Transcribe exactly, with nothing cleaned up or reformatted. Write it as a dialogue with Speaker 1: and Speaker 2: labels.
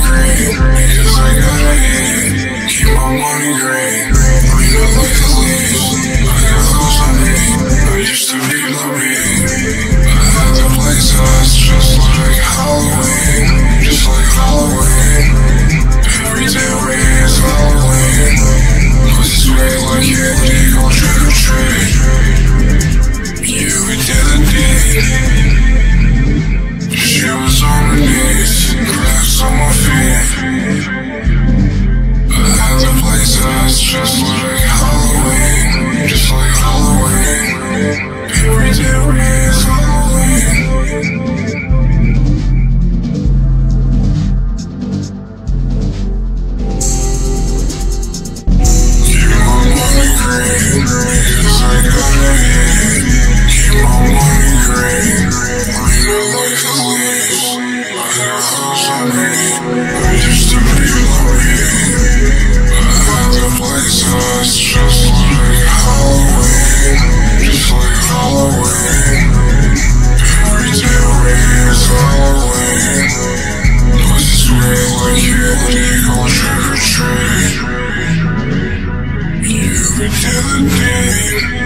Speaker 1: green, because I gotta eat. Keep my money green, clean up like the leaves. I got clothes on me, I used to be low-beat. I had the place us just like Halloween, just like Halloween. Every day we is Halloween. Pussy sweet like candy, go trick or treat. You did a deed. She was on her knees, cracks on my feet. I had the place us just like Halloween, just like Halloween. Every day we is Halloween. Keep my money green, because I gotta eat. Keep my money green, clean up like the leaves. I got clothes on me, I used to be low-beat. I had the place us just like Halloween, just like Halloween. Every day we is Halloween. Pussy sweet like candy, go trick or treat. You did the deed.